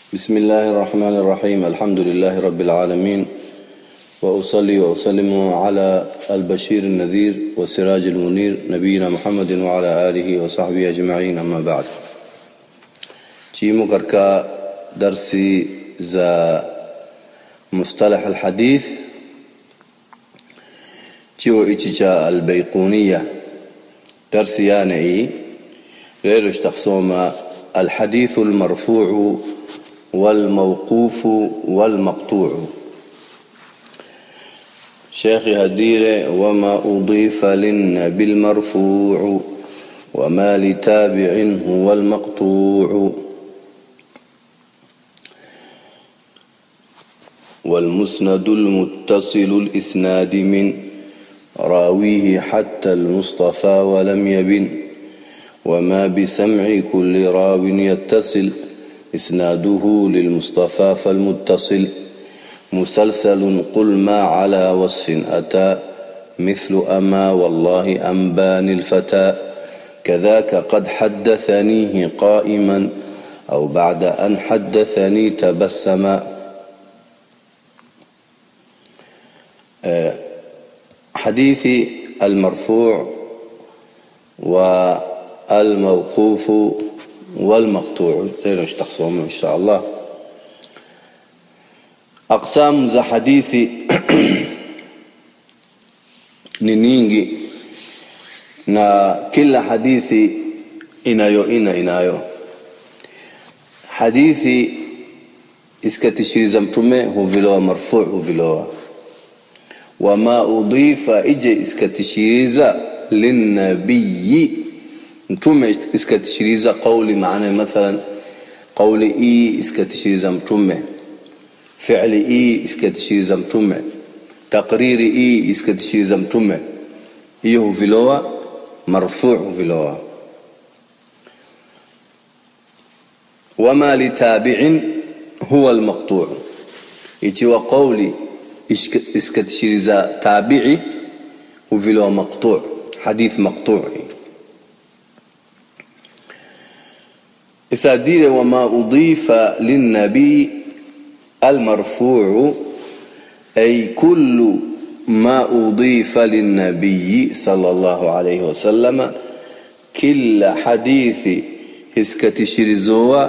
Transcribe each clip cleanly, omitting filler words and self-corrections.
بسم الله الرحمن الرحيم. الحمد لله رب العالمين، وأصلي وأسلم على البشير النذير والسراج المنير نبينا محمد وعلى آله وصحبه أجمعين. أما بعد، جيمو كركا درسي ذا مصطلح الحديث جيو إتجا البيقونية درسي يعني غير اشتخصوما الحديث المرفوع والموقوف والمقطوع. شيخ هدير وما أضيف للنبي المرفوع وما لتابع هو المقطوع والمسند المتصل الإسناد من راويه حتى المصطفى ولم يبن وما بسمع كل راو يتصل إسناده للمصطفى فالمتصل مسلسل قل ما على وصف أتى مثل أما والله أنبان الفتى كذاك قد حدثنيه قائما أو بعد أن حدثني تبسما. حديث المرفوع والموقوف والمقطوع غير مشتخصهم إن شاء الله. أقسام ذا حديثي نينجي na kila hadithi inayo hadithi iskatishiriza mtume huviloa marfu' huviloa wama udhifa ije iskatishiriza linnabiy mtume iskatishiriza qawli maana mathalan qawli iskatishiriza mtume fi'li iskatishiriza mtume taqriri iskatishiriza mtume hiyo huviloa marfu' huviloa. wama litabi'in huwa almaqtu' ikiwa qawli iskatishiriza tabi'i huviloa maqtu' hadith maqtu'. إسادير وما أضيف للنبي المرفوع أي كل ما أضيف للنبي صلى الله عليه وسلم كل حديث هسكتشرزوا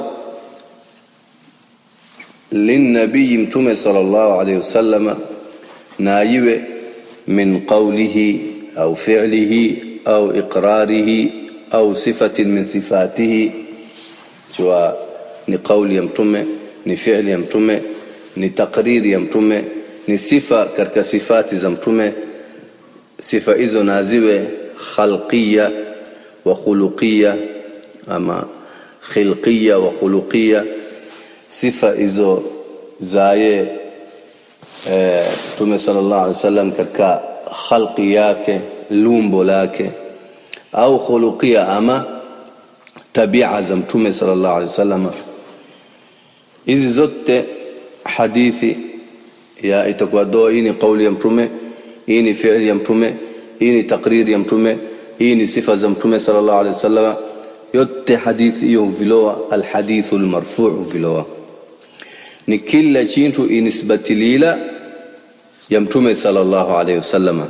للنبي متوم صلى الله عليه وسلم نايب من قوله أو فعله أو إقراره أو صفة من صفاته جوا ni kauli ya mtume, ni fi'li ya mtume, ni takriri ya mtume, ni sifa katika sifati za mtume. Sifa hizo naziwe khalqiyya wa khuluqiyya ama khilqiyya wa khuluqiyya. Sifa hizo zaye mtume sallallahu alaihi wasallam katika khalqi yake, lumbo lake, au khuluqiyya ama tabia za mtume sallallahu alaihi wasallam. Hizi zote hadithi ya itakuwa hii ni kauli ya mtume, hii ni fi'li ya mtume, hii ni takriri ya mtume, hii ni sifa za mtume sallallahu alaihi wasallam. Yote hadithi hiyo viloa alhadithu almarfu' viloa ni kila kitu inisbati lila ya mtume sallallahu alaihi wasallam.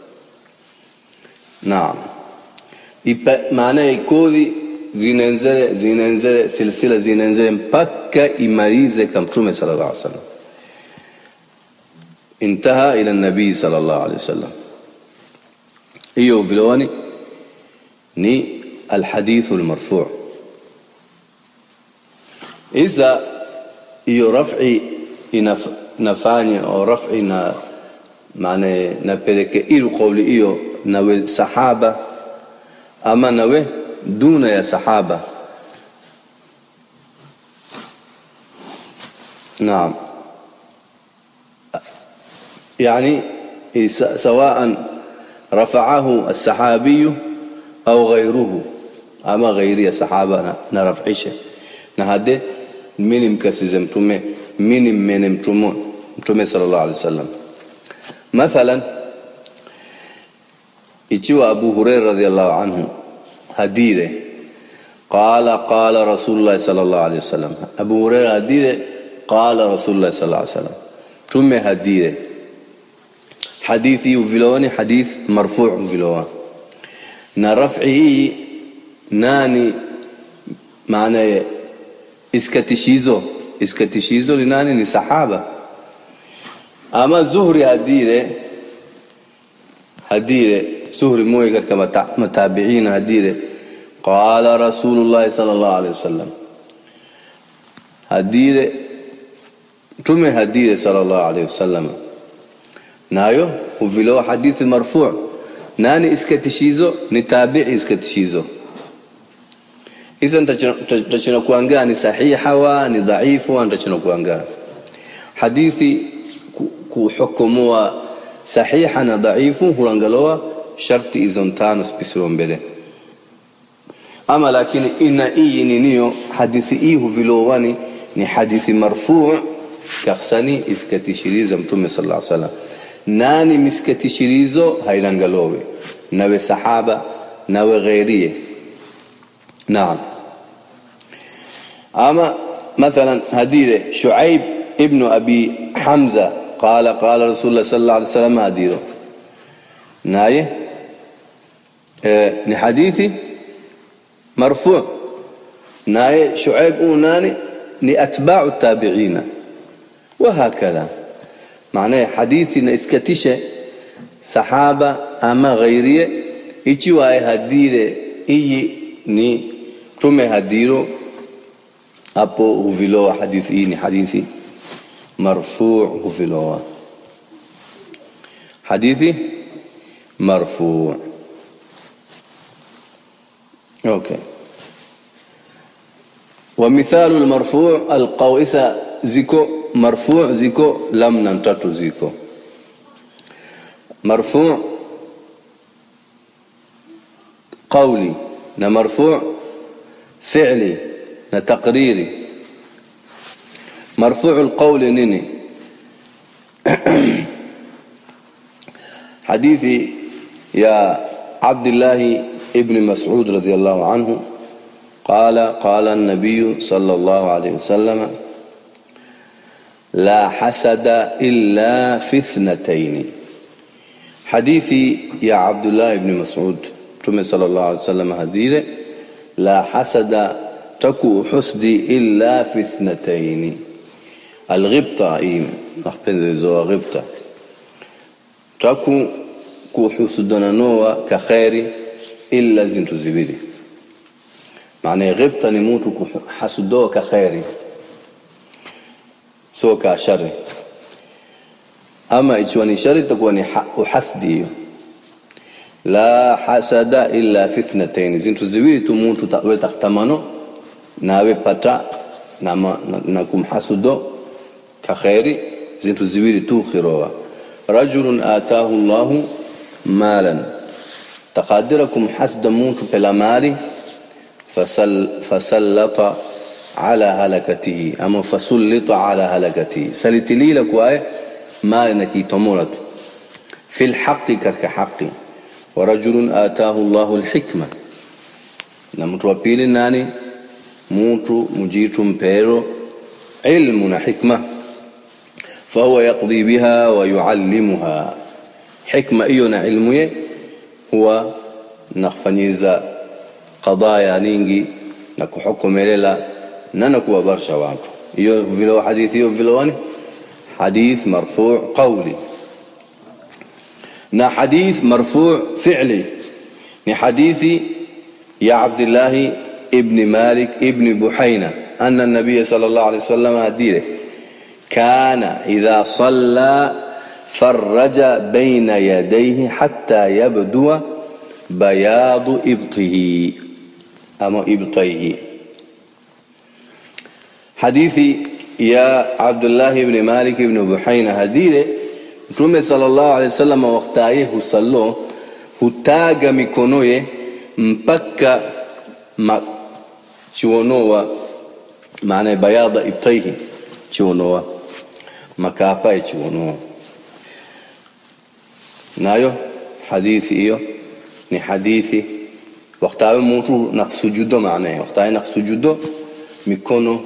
Naam, ipa maana ikodi zinenzele silsila zinenzele mpaka imalize kama mtume sallallahu alaihi wasallam intaha ila nabii sallallahu alaihi wasallam. hiyo viloni ni alhadithu almarfu'. iza hiyo raf'i inafanya au raf'i na maana napeleke ile kauli hiyo na sahaba ama nawe دون يا صحابة. نعم، يعني سواء رفعه الصحابي أو غيره أما غير يا صحابة نرفعشه نهده من مكسز متومه من متومه صلى الله عليه وسلم. مثلا ikiwa Abu Hurairah radhiyallahu anhu hadire قال رسول الله صلى الله عليه وسلم. Abu Huraira hadire قال رسول الله صلى الله عليه وسلم. Tume hadire hadithi uvilowani hadith marfu' uvilowa na raf'i nani maana iskatishizo ni nani? Ni sahaba. Ama Zuhri hadire Zuhri moja katika matabiina hadire qala Rasulullah sallallahu alaihi wasallam. Hadire tume hadire sallallahu alaihi wasallam nayo uvilowa hadithi marfu'. Nani iskatishizo? Ni tabi'i iskatishizo. Hizo nitachana kuangaa ni sahiha wa ni dhaifu, nitachana kuangaa hadithi kuhukumua sahiha na dhaifu huangaloa sharti hizo tano spisiro mbele. Ama lakini ina iyi niyo hadithi hii huvilowani ni hadithi marfu' kakhsani iskatishiriza mtume sallallahu alaihi wasallam. Nani miskatishirizo hailangalowe nawe sahaba nawe ghairiye. Naam. Ama مثلا هديره شعيب ابن أبي حمزة قال رسول الله صلى الله عليه وسلم هديره نايه نحديثي مرفوع. نايه شعيب وناني لأتباع التابعين وهكذا. معناه حديثي نسكتشه صحابة أما غيرية إيشواي هديره إيه ni tume hadiro hapo huviloa hadithi hii ni hadithi marfu' huviloa hadithi marfu'. Okay. ومثال المرفوع القويسة زيكو مرفوع زيكو لم ننتطو زيكو مرفوع قولي na marfu' fi'li na taqriri. Marfu' alqawli nini? hadithi ya Abdullah ibn Mas'ud radiyallahu anhu قال النبي صلى الله عليه وسلم لا حسد إلا في اثنتين. حديثي يا عبد الله بن مسعود Mtume sallallahu alaihi wasallam hadire la hasada taku husdi illa fi ithnatayn. Alghibta napendezo ghibta taku kuhusudana noa ka khairi illa zintu zibili. Maana ghibta ni mtu kuhasudoa ka khairi so ka shari. Ama ikiwa ni shari takuwa ni uhasdi. La hasada illa fi ithnatayn. Zintu ziwili tu mtu takhtamano nawe pata na kumhasudo ka khairi. Zintu ziwili tu khirowa. Rajulun ataahu Allahu malan taqadirakum hasda mtu pela mali fasallata ala halakatihi ama fasallata ala halakatihi. Salitilila kwa mali na kitomoratu fil haqqi ka haqqi. ورجل آتاه الله الحكمة na mtu wa pili nani? Mtu mujitu mpero ilmu na hikma. فهو يقضي بها ويعلمها. حكمة iyo na ilmu ye huwa nafanyiza qadaya nyingi na kuhukumelela na kuwabarsha watu. Iyo vile hadithi hiyo vile wani hadith marfu' qawli. na hadith marfu' fi'li ni hadithi ya Abdullah ibn Malik ibn Buhayna anna an-nabiy sallallahu alayhi wasallam hadire kana idha salla farraja bayna yadayhi hatta yabdu bayadu ibtihi ama ibtihi. Hadithi ya Abdullah ibn Malik ibn Buhayna hadire Mtume sallallahu alaihi wasallam wakati husallo hutaga mikonoye mpaka chiwonoa. Maana bayada ibtihi chiwonoa makapa chiwonoa. Nayo hadithi hiyo ni hadithi wakati mtu naksujudo maana wakati naksujudo mikono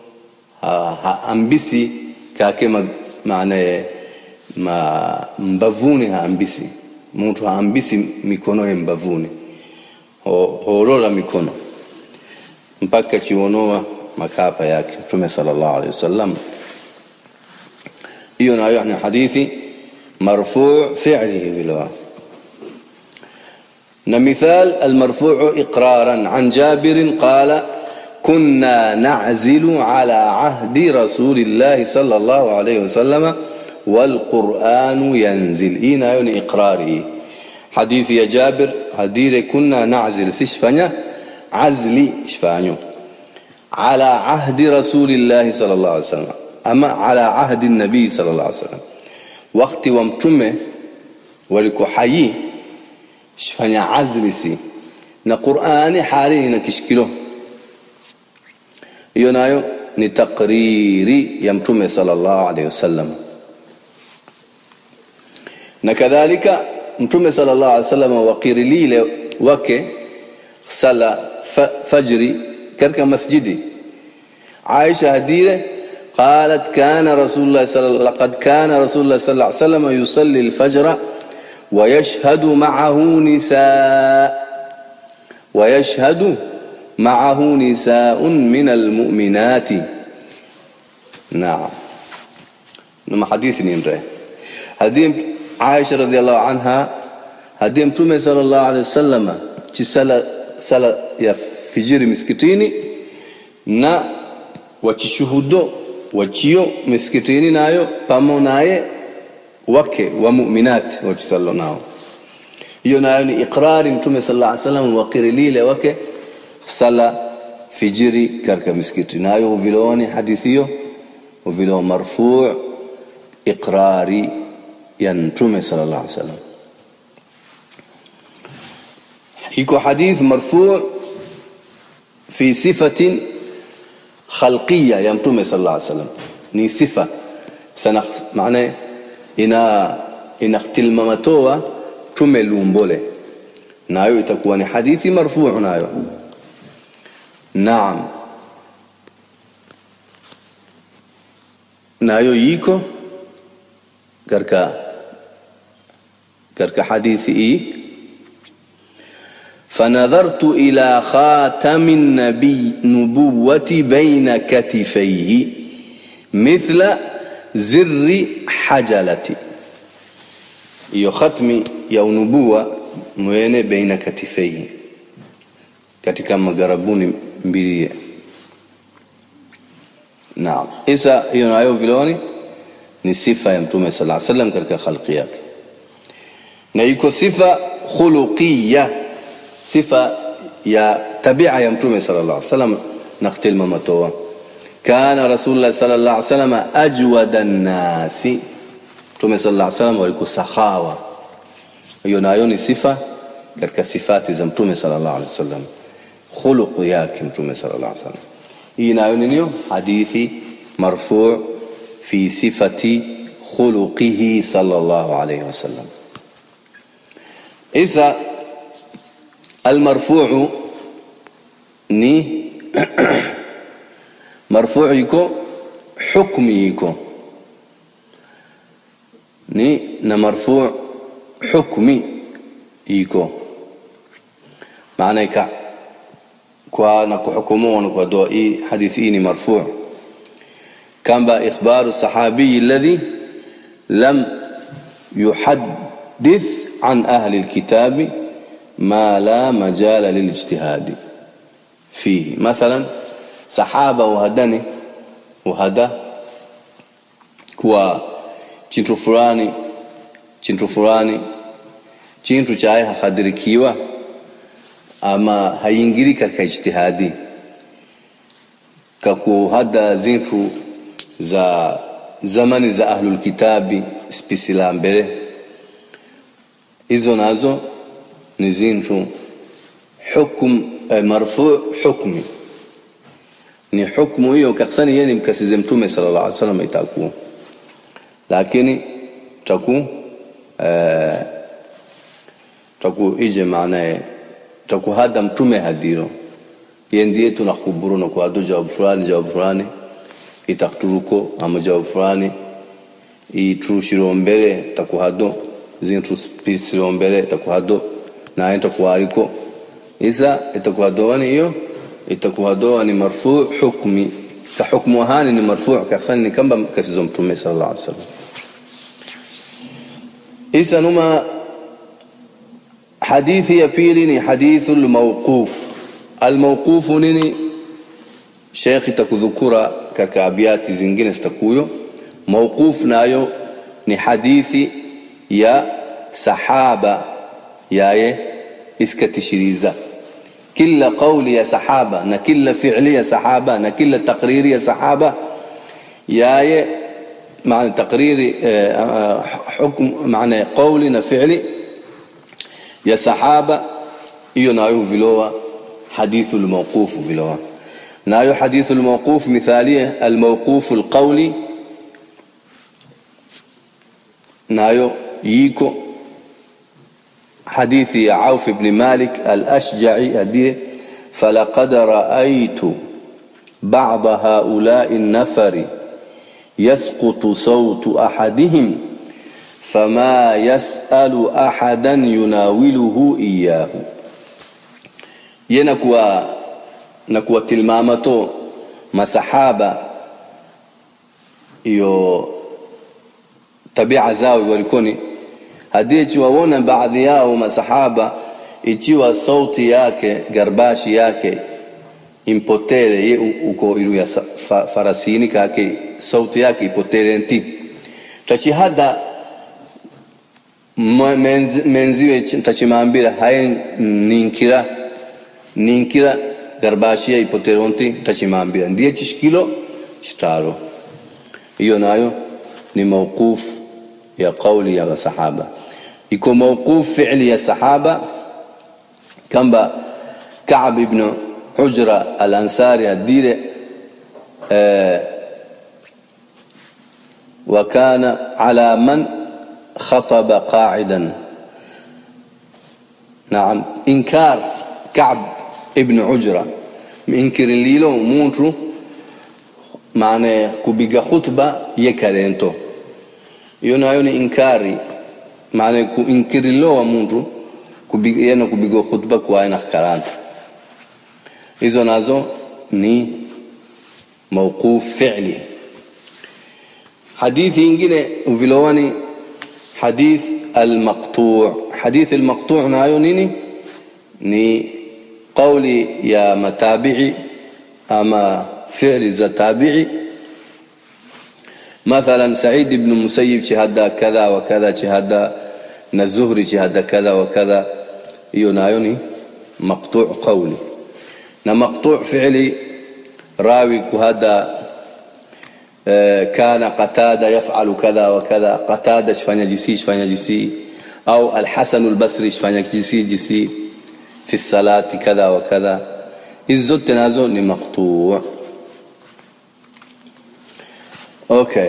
ambisi kake maana mbavuni ambisi mtu ambisi mikono mbavuni horora mikono mpaka chionoa makapa yake Mtume sallallahu alayhi wasallam. hiyo nayo ni hadithi marfu' fi'lihi bilwa. مثال المرفوع إقرارا عن جابر قال كنا نعزل على عهد رسول الله صلى الله عليه وسلم والقرآن ينزل. هنا يعني إقراري حديث يا جابر هدير كنا نعزل سشفانيا عزلي شفانيو على عهد رسول الله صلى الله عليه وسلم أما على عهد النبي صلى الله عليه وسلم وقت ومتمه ولكو حيي shifanya azli si na Qur'ani hali inakishikilo. hiyo nayo ni takriri ya Mtume sallallahu alayhi wasallam. na kadhalika Mtume sallallahu alayhi wasallam waqiri lile wake sala fajri katika masjidi Aisha hadire قالت كان رسول الله صلى الله عليه وسلم يصلي الفجر ويشهد معه نساء من المؤمنات. نعم نما حديث نينره هذه عائشة رضي الله عنها هذه Mtume صلى الله عليه وسلم sala ya fijiri miskitini na wachishuhudo wachio miskitini nayo pamonaye wake wa mu'minat wachisalo nao. hiyo nayo ni iqrari Mtume sallallahu alayhi wasallam waqiri lile wake sala fijiri katika miskiti nayo uviloni hadithi hiyo uvilo marfu' iqrari ya Mtume sallallahu alayhi wasallam. iko hadith marfu' fi sifatin khalqiyya ya Mtume sallallahu alayhi wasallam ni sifa sana maana inakhtilmamatoa tumelumbole nayo itakuwa ni hadithi marfu' nayo. naam nayo yiko katika hadithi hii فنظرت إلى خاتم النبي نبوة بين كتفيه مثل زر حجلتي. hiyo khatmi ya unubuwa mwene baina katifei katika magarabuni mbili. naam isa hiyo nayo viloni ni sifa ya Mtume sallallahu alayhi wasallam katika khalqi yake. na iko sifa khuluqiyya sifa ya tabia ya Mtume sallallahu alayhi wasallam naqtil mamatoa kana rasulullah sallallahu alayhi wasallam ajwada an-nasi. Mtume sallallahu alayhi wasallam walikuwa sahawa. hiyo nayo ni sifa katika sifati za Mtume sallallahu alayhi wasallam khuluq yake Mtume sallallahu alayhi wasallam. hii nayo ni hadithi marfu' fi sifati khuluqihi sallallahu alayhi wasallam. isa المرفوع ni marfu' yiko hukmi yiko ni na marfu' hukmi yiko maana kwa na kuhukumu kwa doi hadithi ni marfu' kama ikhbaru sahabi alladhi lam yuhaddith an ahli alkitab ما لا مجال للاجتهاد فيه. مثلا صحابه وهدني وهدا kwa chintu fulani chintu chae hakadirikiwa ama haingiri katika ijtihadi kakuhada zintu za zamani za ahlul kitabi spisila mbele hizo nazo ni zintu hukum marfu' hukmi ni hukumu hiyo kaksani yeye mkasize Mtume sallallahu alaihi wasallam itakuwa lakini taku ije maana takuhada mtume hadiro yendiye tunakuburu no kwa jawab fulani itakturuko ama jawab fulani itrushiro mbere takuhado zintu spiritsiro mbere takuhado na enta kuariko isa itakuhado wani hiyo itakuhado ni marfu' hukmi ka hukmu hani ni marfu' ka sanni kamba kasizo mtume sallallahu alaihi wasallam. Isa numa hadithi ya pili ni hadithul mawquf. Al-mawquf nini? Sheikh takudhukura kaka abiyati zingine zitakuyo. Mawquf nayo ni hadithi ya sahaba yaye iskatishiriza. Kila qawli ya sahaba na kila fi'li ya sahaba na kila taqriri ya sahaba yaye معنى تقرير حكم معنى قولنا فعلي يا صحابه iyo nayo viloa hadithu al-mawquf viloa nayo hadithu al-mawquf mithalia al-mawquf al-qawli nayo yiko hadithi ya Auf ibn Malik al-Ashja'i hadiye falaqad ra'aytu ba'd ha'ula'i an-nafari يسقط صوت أحدهم فما يسأل أحدا يناوله إياه ينكوا تلمامتو مسحابة iyo tabia zao walikoni hadithi waona baadhi yao masahaba ikiwa sauti yake garbashi yake impotele ye uko ilu ya farasini kake sauti yake ipotele nti tachihada menziwe tachimambira hai ninkira garbashia ipotele nti tachimambira ndiye chishikilo chitaro hiyo nayo ni mawquf ya qawli ya sahaba. Iko mawquf fi'li ya sahaba kamba Ka'b ibn Hujra al-Ansari adire وكان على من خطب قاعدا. نعم إنكار كعب ابن عجرة إنكر الليلو مونترو معنى كبيغا خطبة يكارينتو يونايوني إنكاري معنى إنكر الليلو مونترو كبيغا خطبة كواينا كارانت hizo nazo ni mawquf fi'li. Hadithi nyingine uvilowani hadith al-maqtu'. Hadith al-maqtu' nayo nini? Ni qawli ya matabi'i ama fi'li za tabi'i. مثلا سعيد بن المسيب شهد كذا وكذا شهد الزهري شهد كذا وكذا يونايوني مقطوع قولي. na maqtu' fi'li rawi kuhada kana qatada yaf'alu kadha wa kadha qatada shfanya jisi au al-Hasan al-Basri shfanya jisi fi salati kadha wa kadha hizo nazo ni maqtu'. Okay,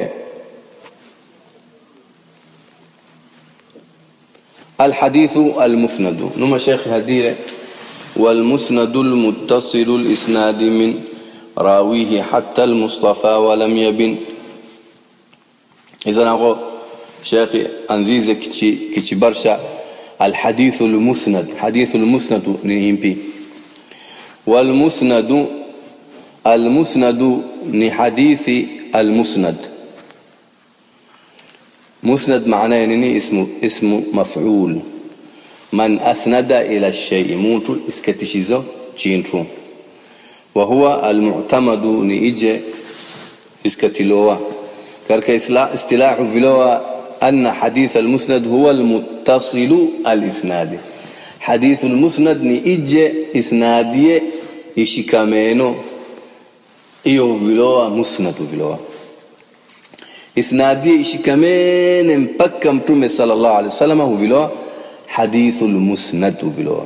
الحديث المسند نما شيخ هديره والمسند المتصل الإسناد من راويه حتى المصطفى ولم يبن. إذا نقول شيخ أنزيز كتي برشا الحديث المسند حديث المسند نهيمبي والمسند المسند نحديث المسند. مسند معناه يعني اسم مفعول من أسند إلى الشيء موتو اسكتشيزو تشينتو وهو المعتمد نيجي اسكتلوا كرك استلاح فيلوا أن حديث المسند هو المتصل الإسناد. حديث المسند نيجي إسنادية إشكامينو إيو فيلوا مسند فيلوا إسنادية إشكامين مبكم تومي صلى الله عليه وسلم هو فيلوا حديث المسند فيلوا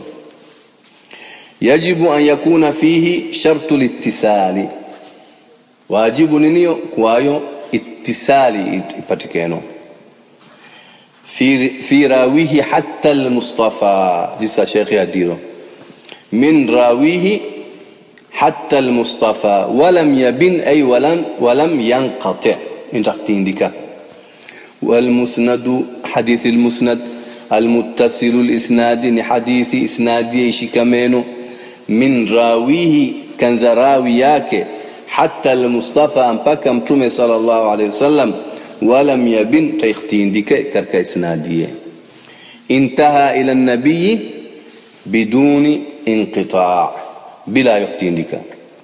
يجب أن يكون فيه شرط الاتصال. واجب نينيو كوايو اتصالي يباتكينو في راويه حتى المصطفى جسا شيخ يديرو من راويه حتى المصطفى ولم يبن أي ولم ينقطع من تحتين ديكا. والمسند حديث المسند المتصل الإسناد حديث إسنادي شكمينو من راويه كان زراوياك حتى المصطفى أنبكى متومي صلى الله عليه وسلم ولم يبن تيختين ديك كرك إسنادية انتهى إلى النبي بدون انقطاع بلا يختين ديك.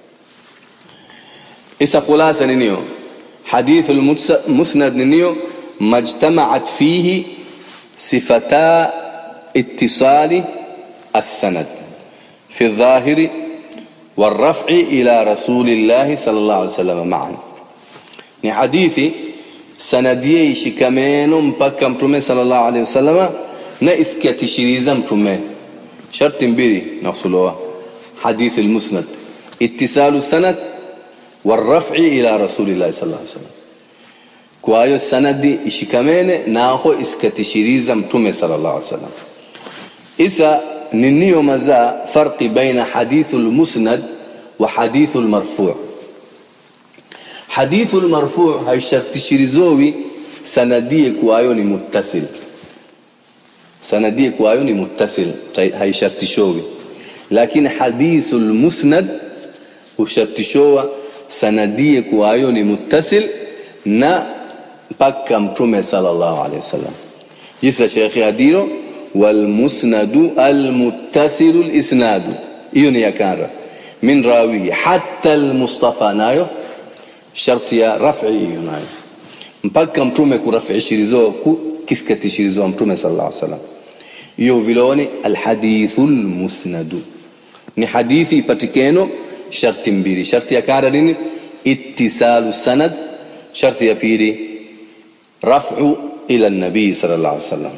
إسا خلاصة نيو حديث المسند نيو ما اجتمعت فيه صفتا اتصال السند في الظاهر والرفع إلى رسول الله صلى الله عليه وسلم معا. ni hadithi sanadie ishikameno mpaka mtume sallallahu alaihi wasallam na iskatishiriza mtume sharti mbili na usuluwa hadith al-musnad ittisalu sanad warraf'i ila rasulillah sallallahu alaihi wasallam. Kwa hiyo sanadi ishikamene nao iskatishiriza mtume sallallahu alaihi wasallam. Isa niniyo maza farqi baina hadithul musnad wa hadithul marfu'. Hadithul marfu' haishartishirizowi sanadie kwa hiyo ni muttasil. Sanadie kwa hiyo ni muttasil haishartishowi. Lakini hadithul musnad ushartishowa sanadie kwa hiyo ni muttasil na mpaka mtume sallallahu alaihi wasallam. Jisa Sheikh Adiro والمسند المتصل الاسناد hiyo ni yakara min rawi hatta almustafa nayo sharti ya raf'i nayo mpaka mtume kuraf'i shirizo kiskati shirizo mtume sallallahu alaihi wasallam. Hiyo viloni alhadithul musnad ni hadithi patikeno sharti mbili. Sharti ya kara nini? ittisalu sanad. Sharti ya pili raf'u ila an-nabi sallallahu alaihi wasallam.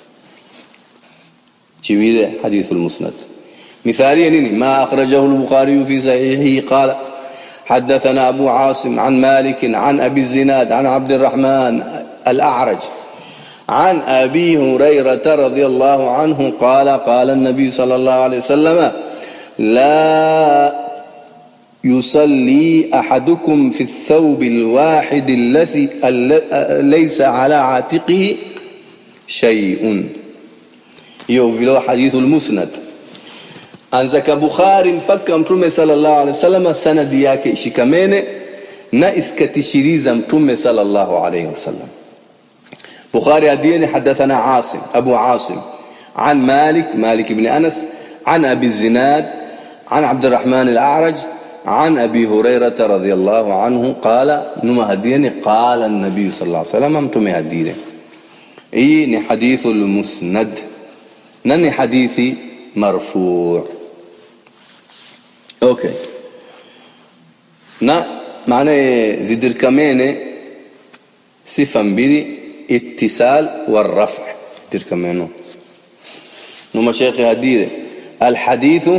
شويله حديث المسند. مثاليا ما أخرجه البخاري في صحيحه قال حدثنا أبو عاصم عن مالك عن أبي الزناد عن عبد الرحمن الأعرج عن أبي هريرة رضي الله عنه قال قال النبي صلى الله عليه وسلم لا يصلي أحدكم في الثوب الواحد الذي ليس على عاتقه شيء. hiyo vile hadithul musnad anzaka Bukhari mpaka mtume sallallahu alaihi wasallam sanadi yake ishikamene na iskatishiriza mtume sallallahu alaihi wasallam. Bukhari adiyani hadathana Asim Abu Asim an Malik ibn Anas an Abi Zinad an Abd الرحمن الأعرج عن أبي هريرة رضي الله عنه قال نما هديني قال النبي صلى الله عليه وسلم متومي هديني إيه حديث المسند نني حديثي مرفوع. اوكي نا معنى زدر كمان صفة mbili اتصال والرفع زدر كمان نما شيخ هديره الحديث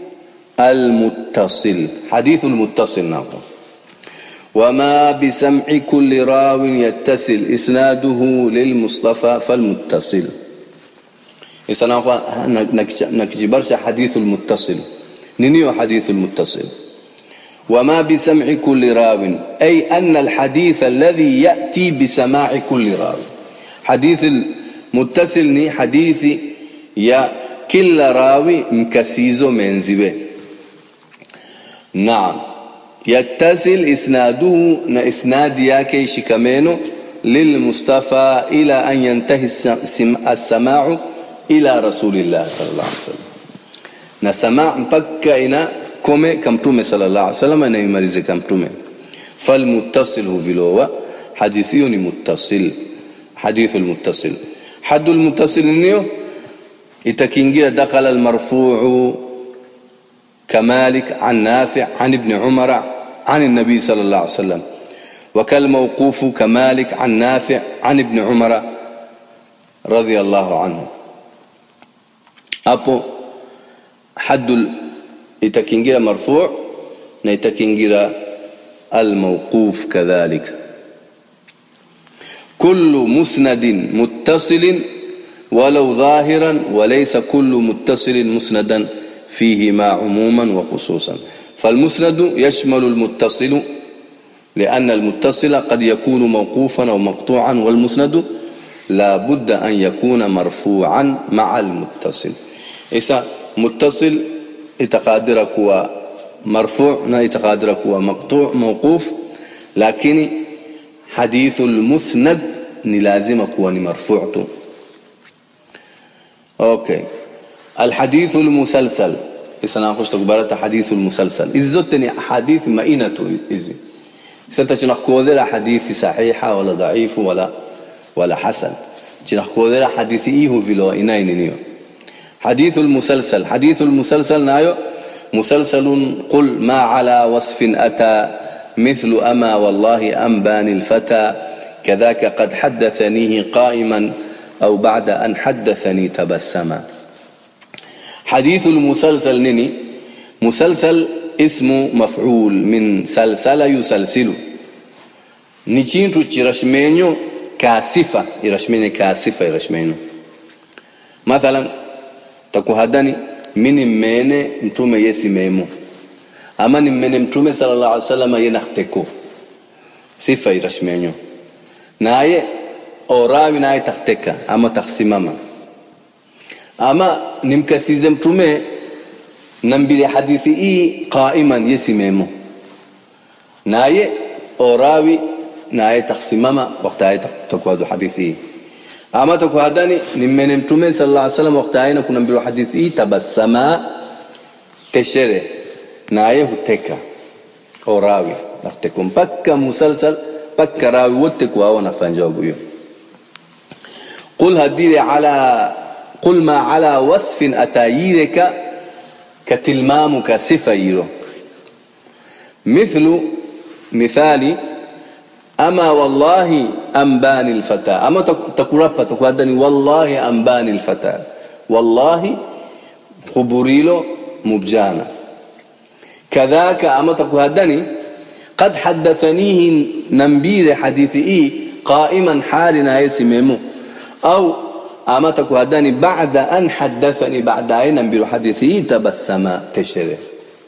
المتصل حديث المتصل نقول وما بسمع كل راو يتصل إسناده للمصطفى فالمتصل. إسنا نكجبرش حديث المتصل نينيو حديث المتصل وما بسمع كل راو أي أن الحديث الذي يأتي بسماع كل راو. حديث المتصل ني حديث يا كل راوي مكسيزو منزبه. نعم يتصل إسناده إسناد ياكي شكمينو للمصطفى إلى أن ينتهي السماع إلى رسول الله صلى الله عليه وسلم. نسمع مبكى إنا كومي كمتومي صلى الله عليه وسلم أنا يمارز كمتومي. فالمتصل هو فيلوه حديثيون متصل حديث المتصل. حد المتصل نيو إتكينجي دخل المرفوع كمالك عن نافع عن ابن عمر عن النبي صلى الله عليه وسلم وكالموقوف كمالك عن نافع عن ابن عمر رضي الله عنه. hapo haddul itakingira marfu' na itakingira al-mawquf kadhalika. kullu musnadin muttasilin walau dhahiran wa laysa kullu muttasilin musnadan فيهما عموما وخصوصا. فالمسند يشمل المتصل لأن المتصل قد يكون موقوفا أو مقطوعا، والمسند لا بد أن يكون مرفوعا مع المتصل. إذا متصل يتقادر كوا مرفوع نا يتقادر كوا مقطوع موقوف، لكن حديث المسند لازم كوا مرفوع. اوكي. الحديث المسلسل إذا ناخذ تكبرت حديث المسلسل إذا أحاديث مئنة إذا ستنخذ ذا حديث صحيحة ولا ضعيف ولا حسن، تنخذ ذا حديث إيه في لو إناينيو. حديث المسلسل نايو مسلسل قل ما على وصف أتى مثل أما والله أنباني الفتى كذاك قد حدثنيه قائما أو بعد أن حدثني تبسما. حديث المسلسل نني مسلسل اسمه مفعول من سلسل يسلسل، نيشين رشمينيو كاسفة يرشمينيو. مثلا تكوهداني من مene mtume yesi memo, ama ni mene mtume sallallahu alaihi wasallam yenahteko sifa irashmenyo, naye orawi naye tahteka ama taksimama, ama nimkasize mtume nambili hadithi hii qaiman yesi memo, naye orawi naye taksimama wakati takwadu hadithi hii. ama takuhadani nimene mtume sallallahu alaihi wasallam wakati aina kuna mbilo hadithi hii tabassama teshere naye huteka orawi nahteko mpaka musalsal mpaka rawi wote kwa wanafanya jawabu hiyo. قل ما على وصف أتايرك كتلمامك صفيرو مثالي أما والله أنباني الفتى، أما تقرب تقدني والله أنباني الفتى، والله خبريلو مبجانا. كذاك أما تقدني قد حدثنيه نمبير حديثي قائما حالنا يسممو، أو أما تقدني بعد أن حدثني بعد أن نمبير حديثي تبسم تشري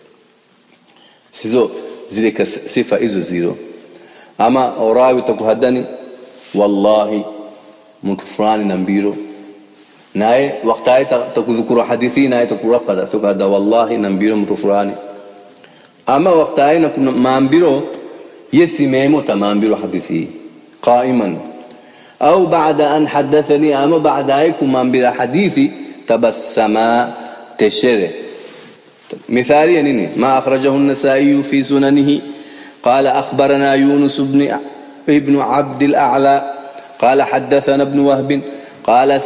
سيزو زيك صفة إزو زيرو. ama orawi takuhadani wallahi mtu fulani nambiro, naye wakati takudhukuru hadithi naye takurapa tukada wallahi nambiro mtu fulani, ama wakati na kuna maambiro yesi memo tamambiro hadithi qaiman au baada an hadathani, ama baada aikum maambira hadithi tabassama teshere. مثالي نيني ما أخرجه النسائي في سننه قال أخبرنا يونس ابن عبد الأعلى قال حدثنا ابن وهب قال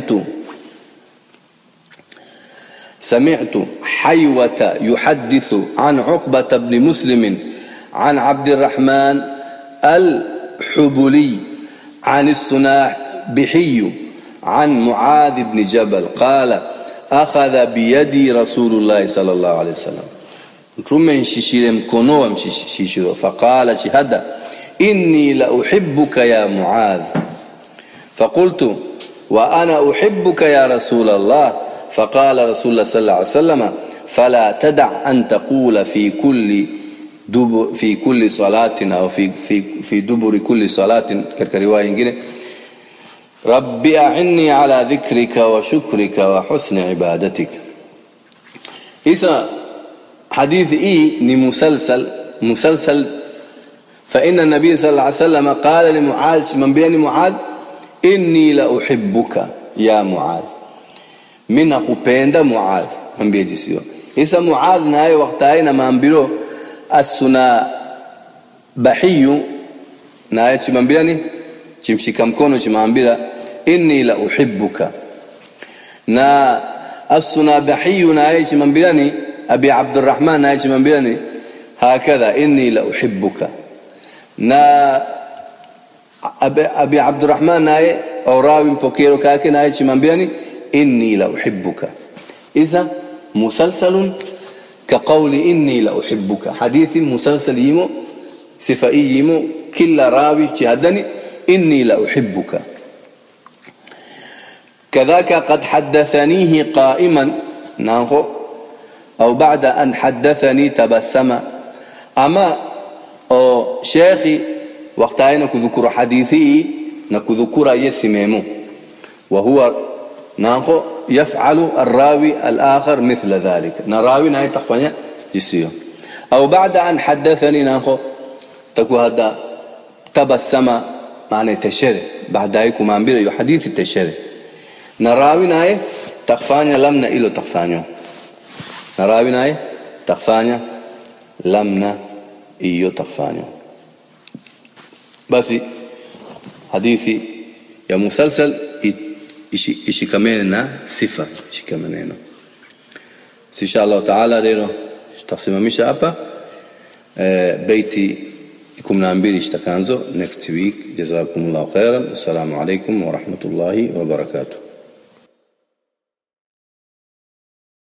سمعت حيوة يحدث عن عقبة بن مسلم عن عبد الرحمن الحبلي عن السنابحي عن معاذ بن جبل قال أخذ بيدي رسول الله صلى الله عليه وسلم mtume nshishire mkono wa mshishiro faqala shahada inni la uhibbuka ya Muadh faqultu wa ana uhibbuka ya Rasul Allah faqala Rasulullah sallallahu alayhi wasallam fala tada' an taqula fi kulli salatin aw fi duburi kulli salatin katika riwaya nyingine rabbi a'inni ala dhikrika wa shukrika wa husni ibadatika. Isa حديث ni مسلسل فإن النبي صلى الله عليه وسلم قال لمعاذ من بين معاذ إني لأحبك يا معاذ من أخبند معاذ من بيجسيو. إذا معاذ ناي وقتين ما أنبيرو السنابحي ناي من بيني تمشيكم كونو ما أنبيرا إني لأحبك نا السنابحي ناي من بيني أبي عبد الرحمن نايج من بيني هكذا إني لأحبك نا أبي عبد الرحمن ناي أو راوي بوكيرو كاكي نايج من بيني إني لأحبك. إذا مسلسل كقول إني لأحبك حديث مسلسل يمو صفائي يمو كل راوي شهدني إني لأحبك. كذاك قد حدثنيه قائما ناخو au baada an haddathani tabassama, ama shekhi wakati aina kudhukura hadithi na kudhukura yesimemu, wa huwa nako يفعل الراوي الآخر مثل ذلك، نراوي نهاية تخفانيا جسيو. أو بعد أن حدثني ناخو تكو هذا تبسم معنى تشري، بعد ذلك ما أنبير يحديث التشري، نراوي نهاية تخفانيا لمنا إلو تخفانيو، نراوي نهاية تخفانيا لمنا إيو تخفانيو. بس حديثي يا مسلسل ishikamene na sifa, ishikamene neno. Insha Allah taala leo tutasimamisha hapa beiti 12 ishtakanzo next week. Jazakumullahu khairan. Assalamu alaykum wa rahmatullahi wa barakatuh.